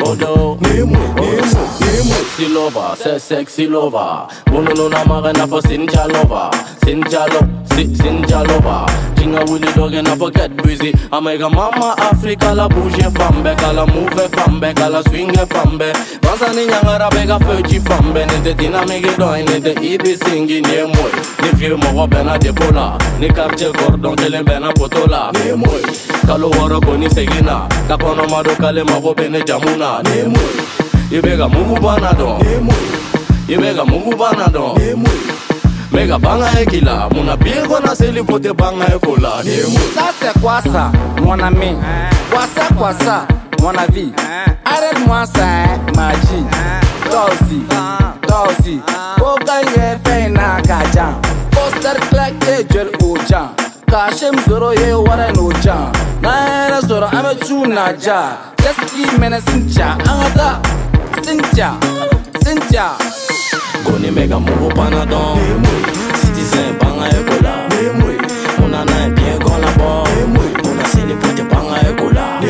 Odo, sexy lover, say sexy lover. Bono no na marena for Sinja lover, Sinja lover. Tinga Willy dog and I forget busy. I make a mama Africa la bouge fambe, la move fambe, la swing fambe. Banzani nyangara bega feuchi fambe. Nete tina mege doin, nete ibi singi ne moy. Ni fie mo bena de pola, ni kapche gordon tele bena potola. Ne moy, kalo waro koni segina, kapono mado kale mabo bene jamuna. Ne moy, ibega mungu banadon. Ne moy, ibega mungu banadon. Ne moy. Mega banga ekila, muna biego na seli pote banga ekola. Ça c'est quoi ça, mon ami? Quoi ça, mon avis? Arrête-moi ça, magie. Toi aussi, Boga ye fe na kajan. Poster clack ye gel ojan. Kashem zoro ye wara no jan. Na era zoro ame chuna ja. Just give me na sincha, angata, sincha. Goni mega mungu panadon. Citizen banga ekola. Muna na bien gon la bo. Muna seli pote banga ekola.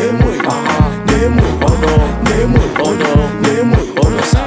Odo sa.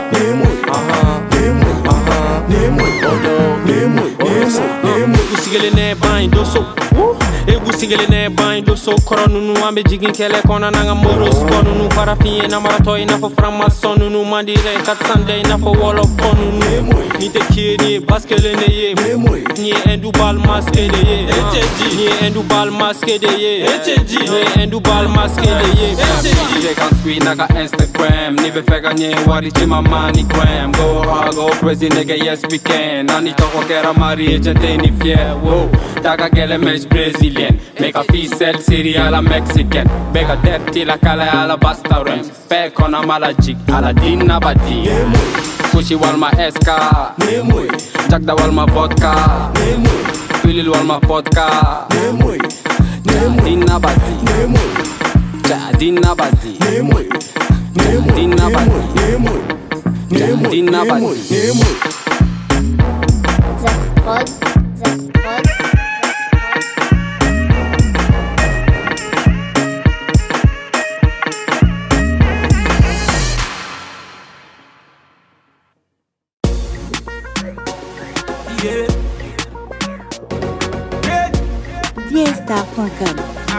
Sigele ne bain doso. Egu sigele ne bain doso. Koronunu ambe jigin kele kona nanga moros. Konunu parafiye na maratoy na fo framason. Nunu mandire 400 na fo wall of konunu. Ni te kiri baskele ne ye. Ni endu bal maske de ye. Ni endu bal maske de ye. Ni endu bal maske de ye. Je kan screen naga Instagram. Ni be fega nye wari chima money gram. Go hard, go crazy nigga, yes we can. Nani toko kera mari ejete ni fier. Wow, daga gele mesh Brazilian. Make a ficelle Syria a la Mexican. Bega dirty la kala a la basta rem. Pek on a malajik, a la dina bati. Kushi walma eska. Jagda walma vodka. Pilil walma vodka. Dina bati. Dina bati. Dina bati. Dina bati. Vienstar.com.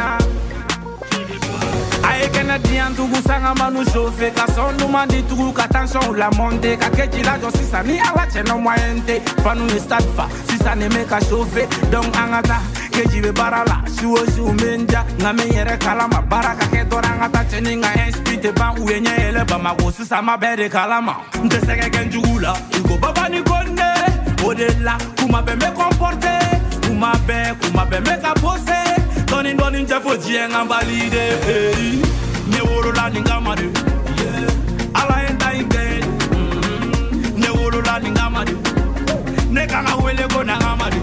Aye Canadien tugu sanga manu chauffe. Ka son demande tugu ka tension la monte. Ka keji la jo si sa ni ala cheno moyente. Fanu ne stade fa si sa ne me ka chauffe. Donc angata keji be barala. Shuo shu menja ngame yere kalama. Baraka ke dorangata cheni nga inspite ban uyenye ele ba ma go si sa ma bere kalama. Nte sege kenjugula ugo baba ni konde. Odela kuma be me comporter. Kuma be me ka pose. Doni jefo jienga valide. Ne wolo la ninga de. Ala enda inde. Ne wolo la ninga madu. Ne kanga wele go na amadu.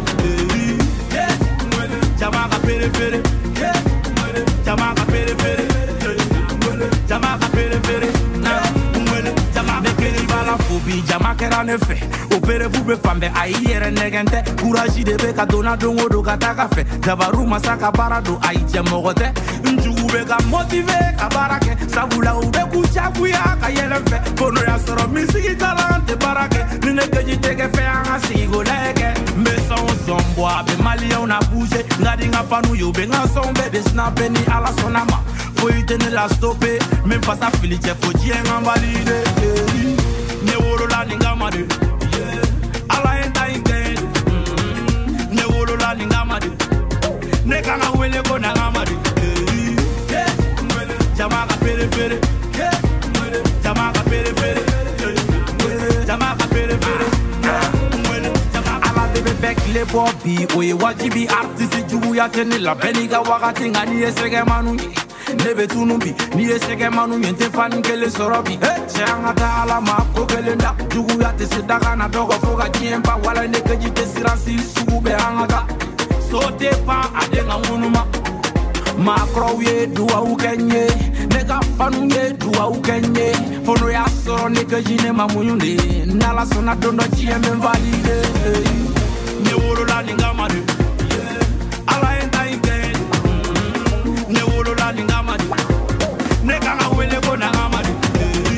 Jamaka pere. Jamaka pere. Jamaka pere. Jamaka pere bala fobi. Jamaka era nefe. Opere fube fambe aiyere negente. Courage de beka dona dongo do kataka fe. Jabaru masaka barado aiche mogote. Njugu beka motive kabarake. Sabula ube kuchakuya kayele fe. Kono ya soro misiki talante barake. Nine keji teke fe anga sigo leke. Mesa on somboa be malia una bouge. Ngadi nga panu yo be nga sombe de snape ni ala sonama. Faut y tenir la stopper. Même face à Filiche faut dire nga valide. Ne wolo la ninga madu. Ala enta ingen. Ne wolo la ninga madu. Ne kanga wele go na madu. Jamaka pere. Jamaka pere. Jamaka pere. Ala bebe bek le bobi. Oye wajibi artiste jugu ya teni la beniga wakati ngani esege manu. Nebe tunumbi, ni esege manu yente fani kele sorobi. Changata ala ma kokelenda, jugu ya te sedaka na dogo foga jiemba wala neke jite sirasi sugu be angata. Sote pa adenga munuma, makro ye duwa ukenye, nega fanu ye duwa ukenye. Fono ya soro neke jine mamuyunde, nala sona dondo jiembe valide. Ne wolo la ninga madu, ala enta ingen. Ne wolo la ninga madu. Ne kanga wele go na amadu.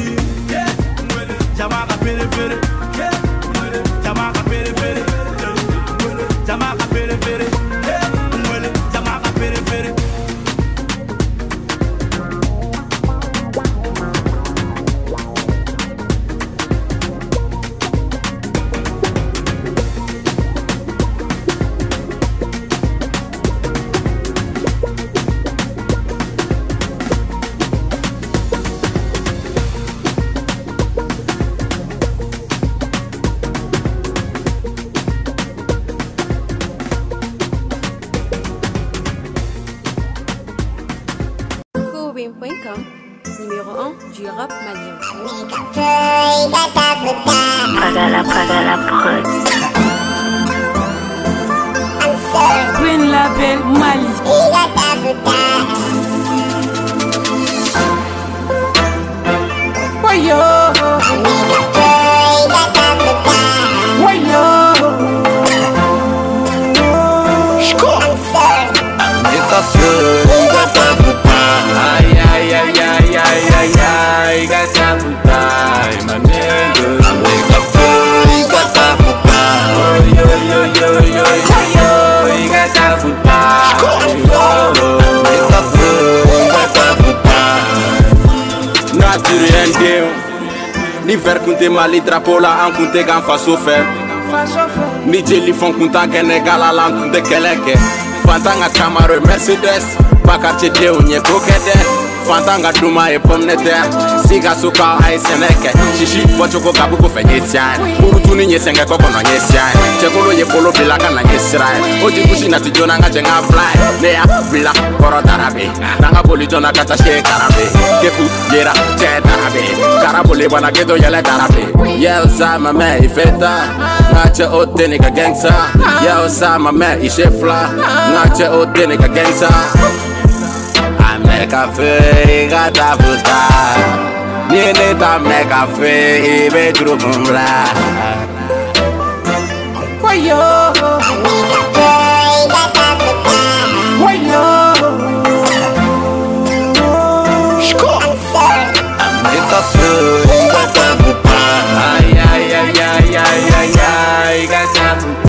du rap malien. Pagala prod. Green Label Mali. Wayo, wayo. Ni ver kunte Mali drapeau la an kunte gan faso fɛ ni jeli fɔn kunta kɛnɛ gala la an kunte kɛlɛ kɛ fantan ka Camaro Mercedes Bakarice denw ɲɛ ko kɛ dɛ fantan ka duma ye pomme de terre Sikaso ka a ye sɛnɛ kɛ sisi bɔcogo ka bugu fɛ ye sian burutuni ye sɛngɛ kɔ kɔnɔ ye sian cɛkolo ye bolo bila ka na ye sira ye o jigusi nati jona n ka jɛ n ka fly ne y'a bila kɔrɔ darabe n'an ka boli jɔna ka taa se karabe kefu yera cɛ darabe karabole bana keto yɛlɛ darabe yɛlsa mamɛ i fɛ ta n ka cɛ o tɛ ne ka gɛngsa yɛlsa mamɛ i se fila n ka cɛ o tɛ ne ka gɛngsa Meka fe gata puta Niene ta meka fe ibe trupumla Wayo.